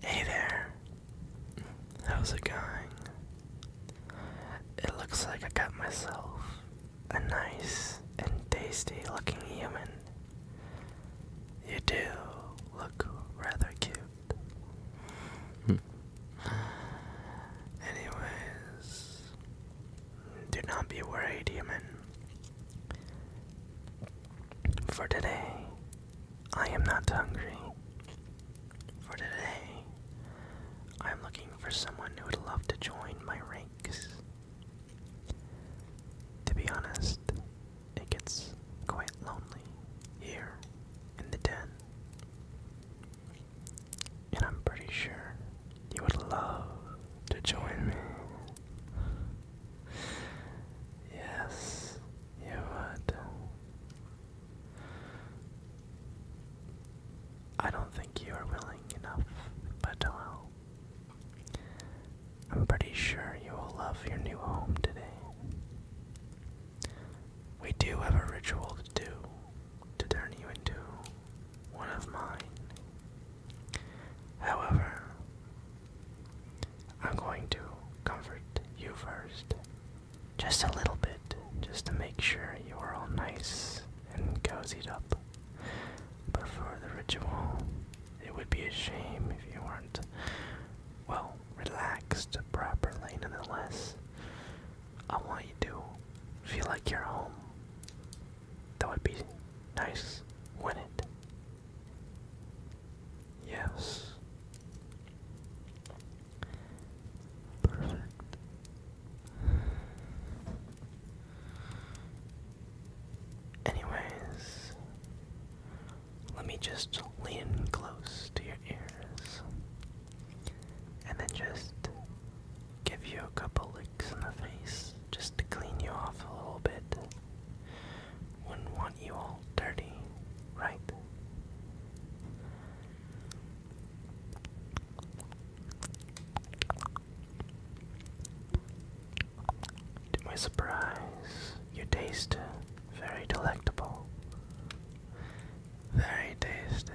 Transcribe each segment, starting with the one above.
Hey there, how's it going? It looks like I got myself a nice and tasty looking human. You do look rather cute. Anyways, do not be worried, human. For today, I am not hungry. For today, I am looking for someone who would love to join my ranks. To be honest, it gets quite lonely here in the den. And I'm pretty sure you would love to join me. Yes, you would. I don't think you are willing enough, but well, I'm pretty sure you will love your new home today. We do have a ritual to do to turn you into one of mine. However, I'm going to comfort you first, just a little bit, just to make sure you are all nice and cozied up. But for the ritual, it would be a shame if you weren't, well, relaxed properly nonetheless. I want you to feel like you're home. That would be nice, wouldn't it? Yes. Perfect. Anyways, let me just lean close to your ears and then just give you a couple licks in the face just to clean you off a little bit. Wouldn't want you all dirty, right? To my surprise, you taste very delectable. Very tasty.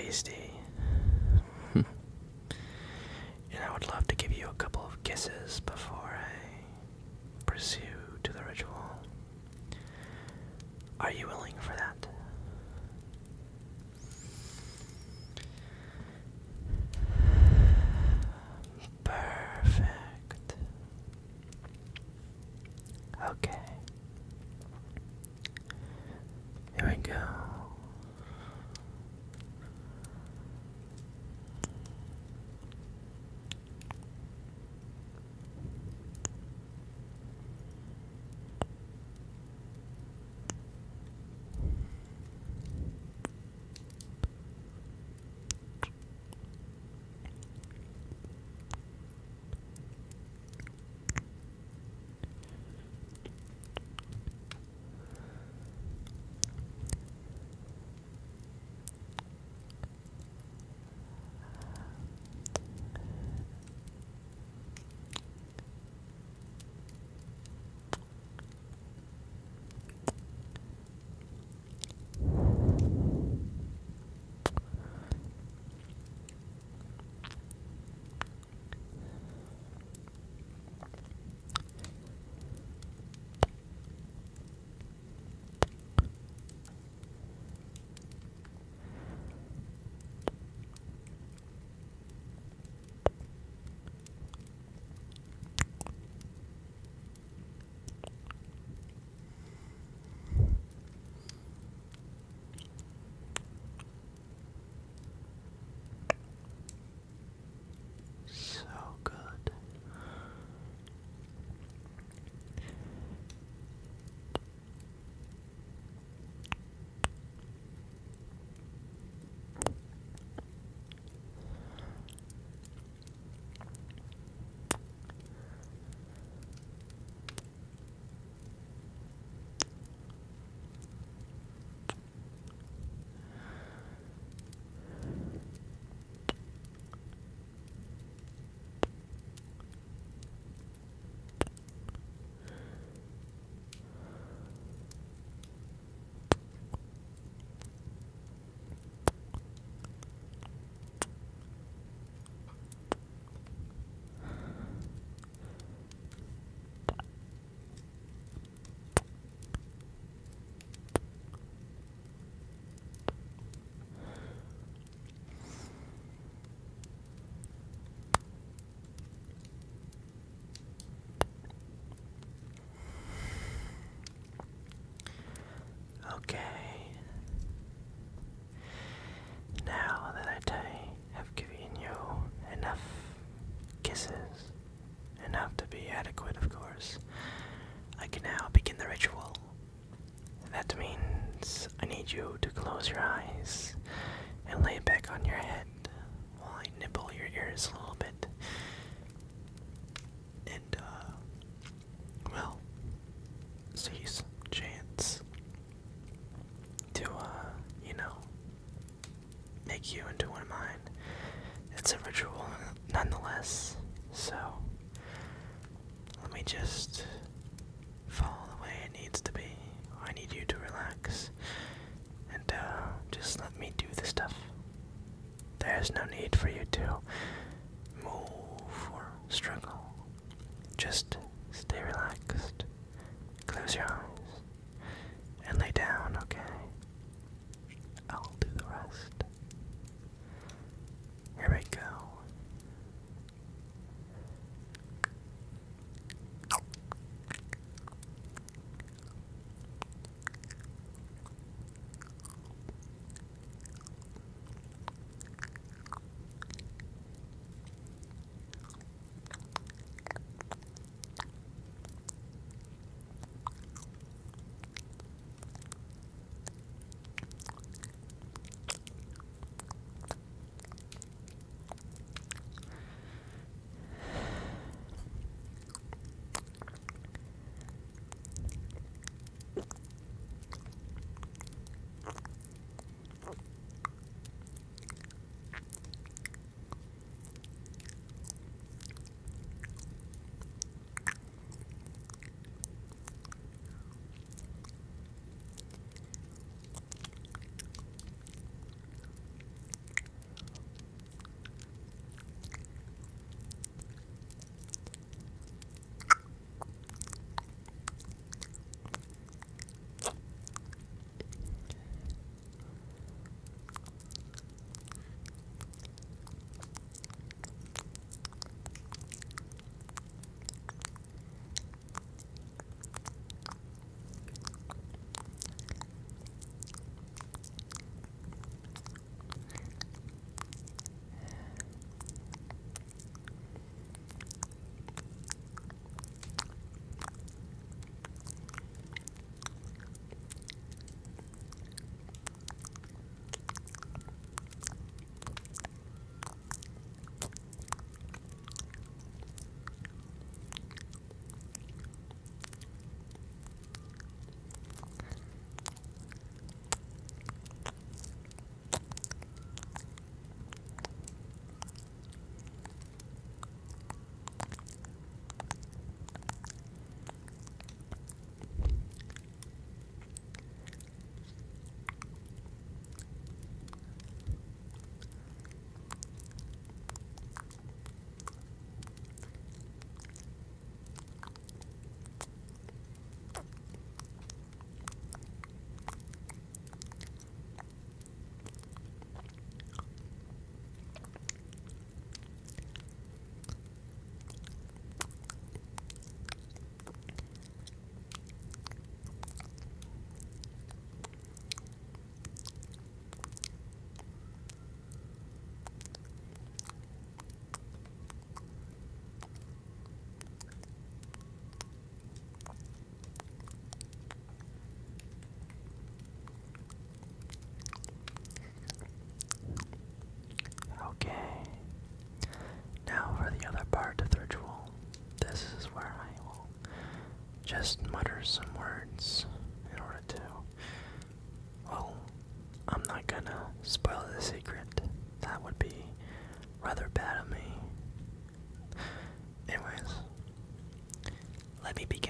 tasty. And I would love to give you a couple of kisses before I pursue to the ritual. Are you willing for that? Perfect. Okay. Here we go. So good. Okay. Now that I have given you enough kisses, enough to be adequate, of course, I can now begin the ritual. That means I need you to close your eyes and lay back on your head while I nibble your ears a little bit. And, well, seize chance to, make you into one of mine. It's a ritual nonetheless, so let me just fall the way it needs to be. I need you to relax and just let me do the stuff. There's no need for you to move or struggle. Just stay relaxed, close your eyes, and lay down, okay? I'll do the rest. Here we go. just mutter some words in order to, well, I'm not gonna spoil the secret. That would be rather bad of me. Anyways, let me begin.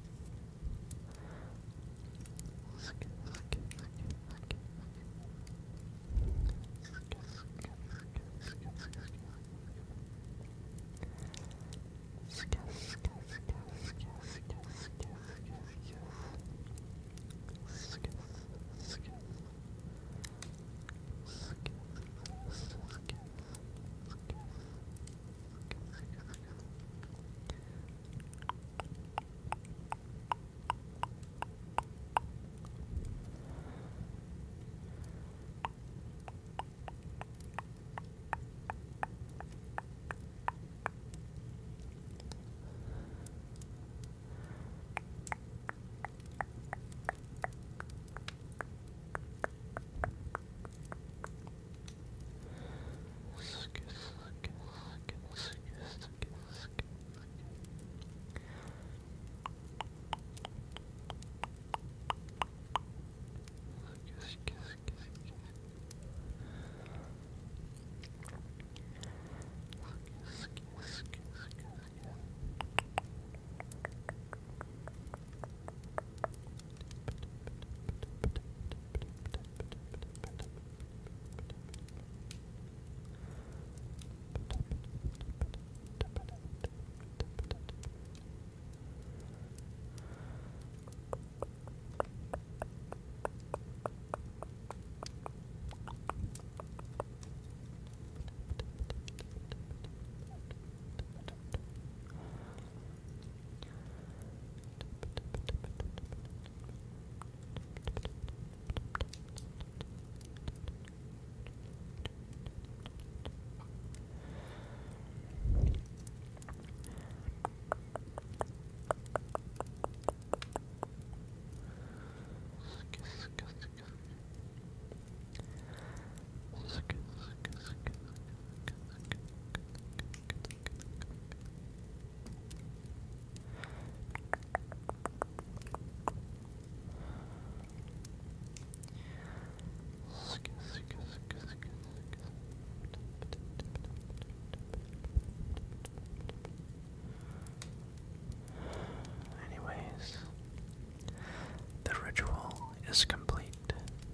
Is complete.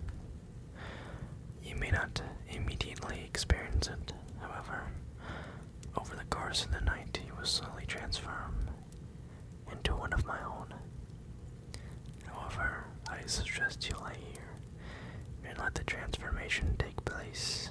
You may not immediately experience it, however, over the course of the night you will slowly transform into one of my own. However, I suggest you lie here and let the transformation take place.